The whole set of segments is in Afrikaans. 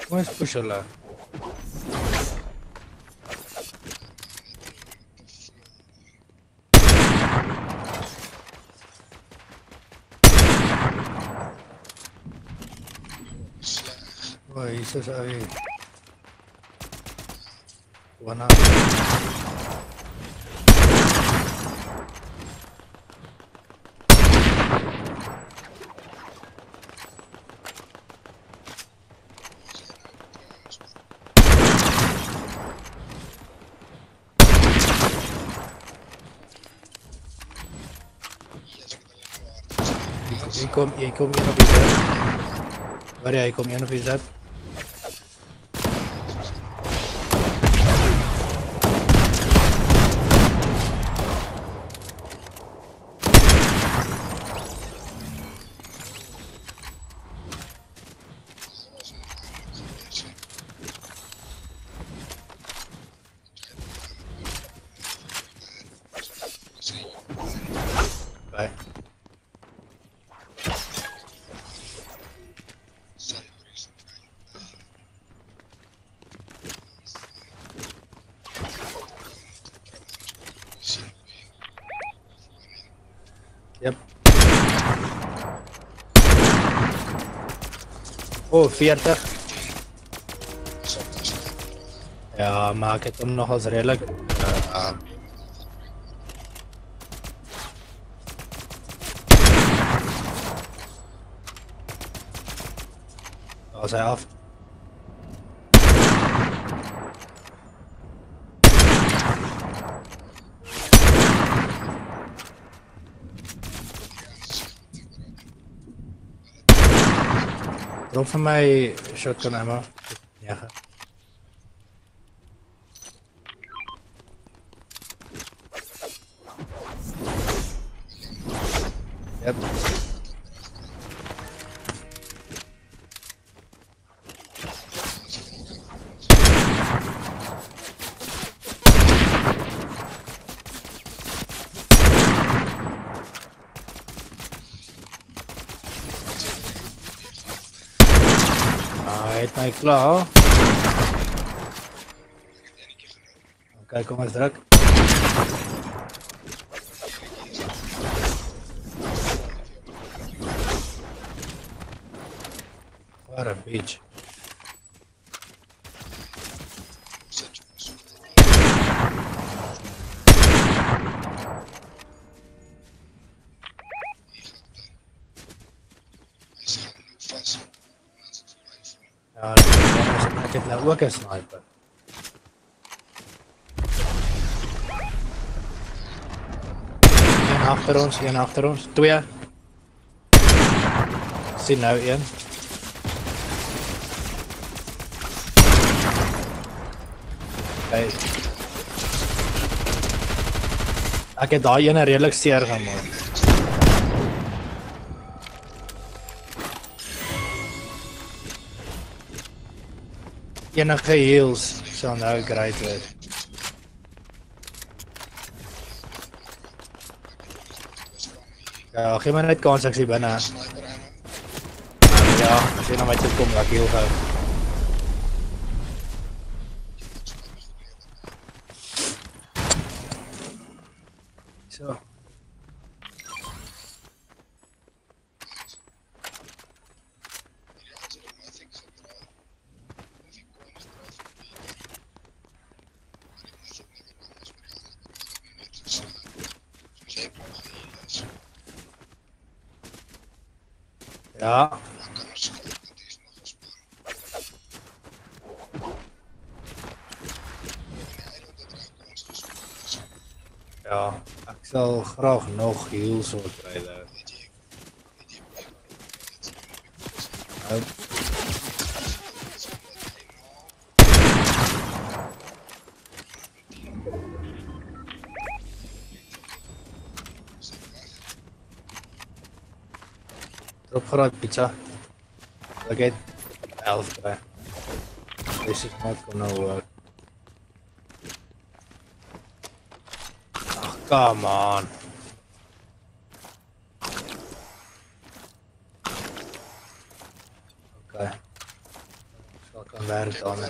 Kom eens push hulle. O, hier is hy. Wana. Jy kom een op die zet. Waar jy kom een op die zet. Okay. Yep. Oh, 40. Ja, maar ik heb hem nog als redelijk. Was hij af? Drop van mij shotgun ammo. Ja. Yep. Hij heeft mij klaar. Oké, kom eens druk. What a bitch. Ja, ik heb nou ook een sniper. Een achter ons. 2. Sien nou 1. Okay. Ek het daai ene redelik seer gemaak. Enige heals sal nou great wees. Ja, gee my net kans ek sien binne. Ja, as jy na my toe kom, ek heel gou. So. Ja. Ja, ek sal graag nog heals wil kry daar. Drop graag pizza. Ek het 11 kry. This is not gonna work. Oh, come on. Okay. So I can Verdonen.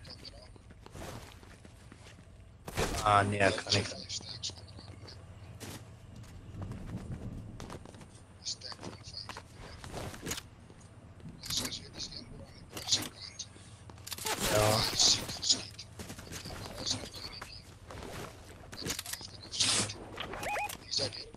Ah, nee, kan ik niet. Ja. Is dat het?